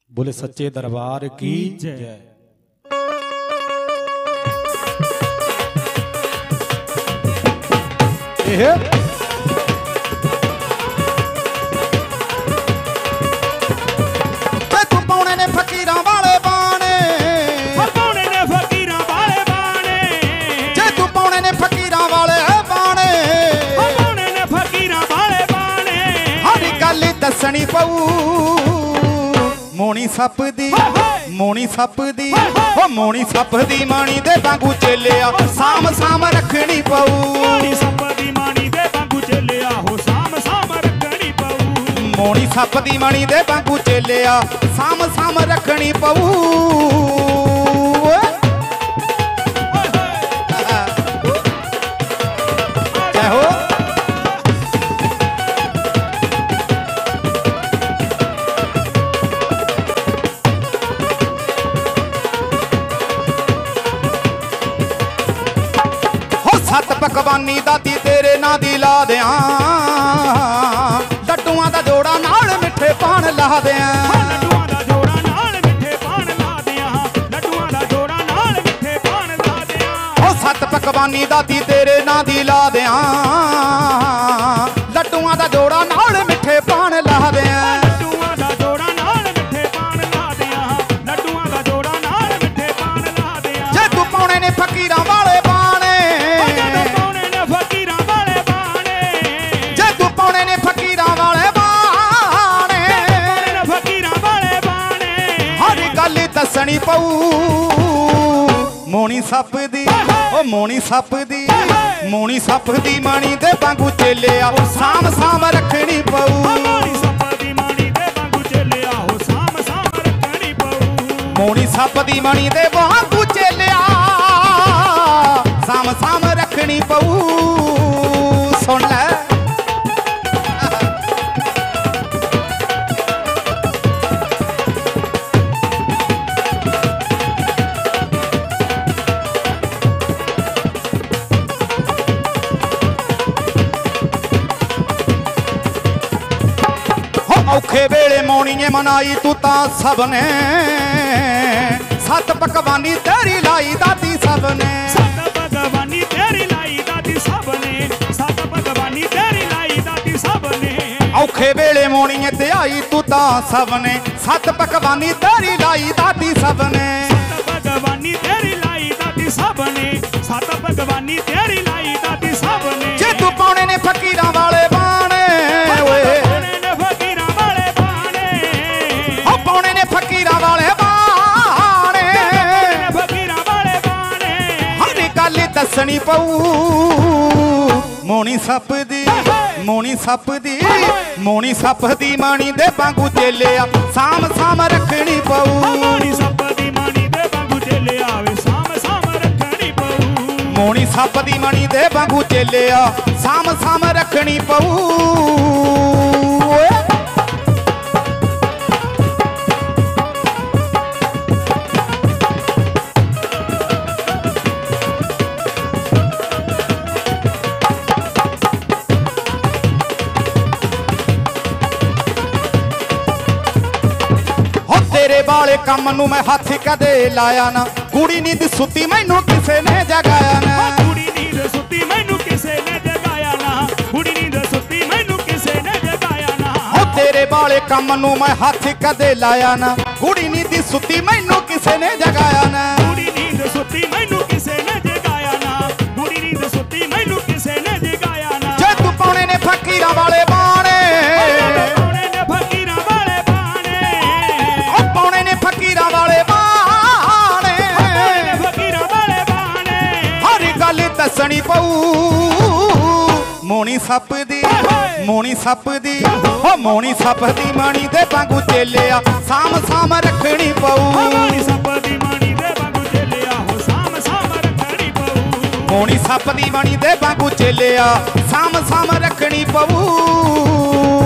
बोले सच्चे दरबार की जय। तू पाने ने फकीरां वाले बाने, पाने ने फकीरां वाले बाने, जे तू पाने ने फकीरां वाले बाने, पाने ने फकीरां वाले बाने। हर गल दसनी पऊ मोनी सप दी, मोनी सप दी, ओ मोनी सप दी माणी दे वांगू चेलिया साम साम रखनी पऊ। मोनी सप दी माणी दे वांगू चेलिया हो साम साम रखनी पऊ। मोनी सप दी माणी दे वांगू चेलिया साम साम रखनी पऊ। जय हो। सत पकवानी दादी तेरे ना दी ला दियां, लड्डुआं दा जोड़ा नाल मिठे पान ला दियां। लड्डुआं दा जोड़ा नाल मिठे पान ला दियां, लड्डुआं दा जोड़ा नाल मिठे पान ला दियां। ओ सत पकवानी दादी तेरे ना दी ला दियां, लड्डुआं दा जोड़ा नाल मिठे पान ला दियां। लड्डुआं दा जोड़ा नाल मिठे पान ला दियां, लड्डुआं दा जोड़ा नाल मिठे पान ला दियां। जे तू पाने ने फकीरां वाले बाने, पाने ने फकीरां वाले बाने, जे तू पाने ने फकीरां वाले बाने, पाने ने फकीरां वाले बाने। हर गल दसनी पऊ मोनी सप दी, ओ मोनी सप दी, मोनी सप दी माणी दे वांगू चेलिया साम साम रखनी पऊ। मोनी सप दी माणी दे वांगू चेलिया हो साम साम रखनी पऊ। मोनी सप दी माणी दे वांगू चेलिया साम साम रखनी पऊ। सुन ले औखे वेले मौनीए मनाई तू ता सबने, सत पकवानी तेरी लाई दादी सबने। सत पकवानी तेरी लाई दादी सबने, सत पकवानी तेरी लाई दादी सबने। औखे वेले मौनीए ते आई तू ता सबने, सत पकवानी तेरी लाई दादी सबने। सत पकवानी तेरी लाई दादी सबने, सत पकवानी तेरी लाई दादी सबने। जे तू पाने ने फकीरां वाले बाने, ओए पाने ने फकीरां वाले बाने, ओ पाने ने फकीरां वाले बाने। पाने ने फकीरां वाले बाने। हर गल दसनी पऊ मोनी सप दी, मोनी सप दी, मोनी सप दी माणी दे वांगू चेलिया साम साम रखनी पऊ। मोनी सप दी माणी दे वांगू चेलिया वे साम साम रखनी पऊ। मोनी सप दी माणी दे वांगू चेलिया साम साम रखनी पऊ। तेरे वाले कम नू मैं हाथ कदे लाया ना, कुड़ी नींद सुती मैनू किसे ने जगाया ना। कुड़ी नींद सुती मैनू किसे ने जगाया ना, कुड़ी नींद सुती मैनू किसे ने जगाया ना। हो तेरे वाले कम नू मैं हाथ कदे लाया ना, कुड़ी नींद सुती मैनू किसे ने जगाया ना। कुड़ी नींद सुती मैनू किसे ने जगाया ना, कुड़ी नींद सुती मैनू किसे ने जगाया ना। जे तू पाने ने फकीरां वाले बाने, पाने ने फकीरां वाले बाने, ओ पाने ने फकीरां वाले बाने। पाने ने फकीरां वाले बाने। हर गल दसनी पऊ मोनी सप दी, मोनी सप दी, ओ मोनी सप दी माणी दे वांगू चेलिया साम साम रखनी पऊ। मोनी सप दी माणी दे वांगू चेलिया हो साम साम रखनी पऊ। मोनी सप दी माणी दे वांगू चेलिया साम साम रखनी पऊ।